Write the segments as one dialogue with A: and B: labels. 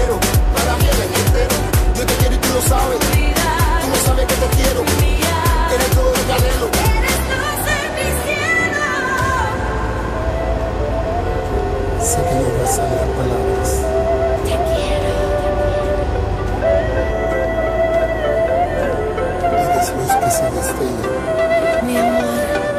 A: sincero, para mí el año entero. Yo te quiero y tú lo sabes. Tú no sabes que te quiero. Eres todo lo que anhelo. Sé que no vas a dar palabras.
B: Te quiero.
A: Eres luz que se destella.
B: Mi amor.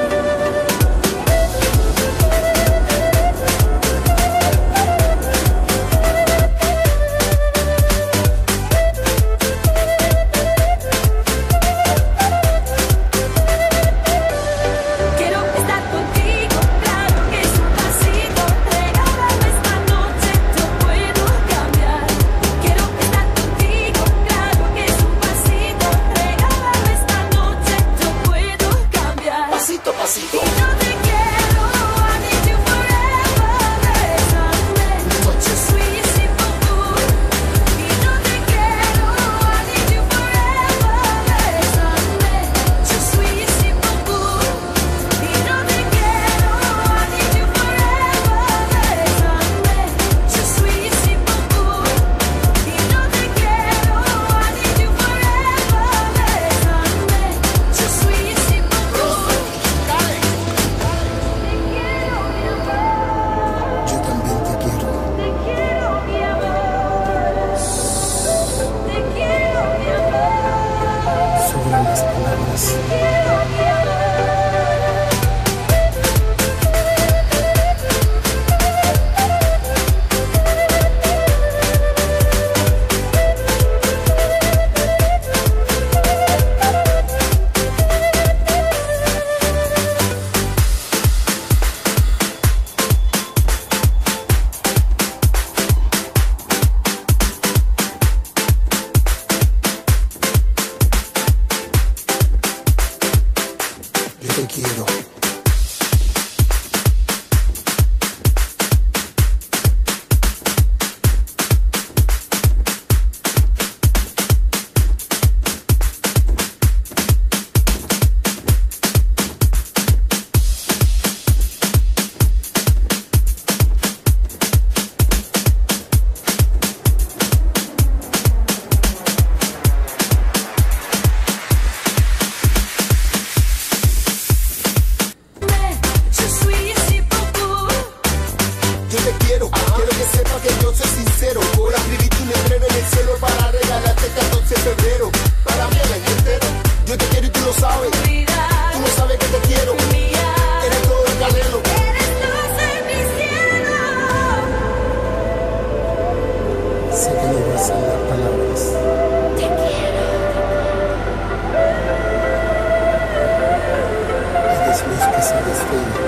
A: Pasito.
B: Y yo te quiero, I need you forever, bésame. Noche sweet, simple food. Y yo te quiero, I need you forever, bésame. Noche sweet, simple food. Y yo te quiero, I need you forever, bésame. Noche sweet, simple food. Y yo te quiero, I need you forever, bésame. Noche sweet, simple food.
A: Yo también te quiero.
B: Te quiero, mi amor. Te quiero, mi amor.
A: Sobran las palabras.
B: Te quiero, mi amor.
A: Yo te quiero. Yo te quiero, quiero que sepas que yo soy sincero. Por escribirte un letrero en el cielo para regalarte el 14 de febrero. Para mí el año entero. Yo te quiero y tú lo sabes. Tú no sabes que te quiero. Eres todo el canelo.
B: Eres luz en mi cielo.
A: Sé que no vas a dar palabras.
B: Te quiero.
A: Eres luz que se destella.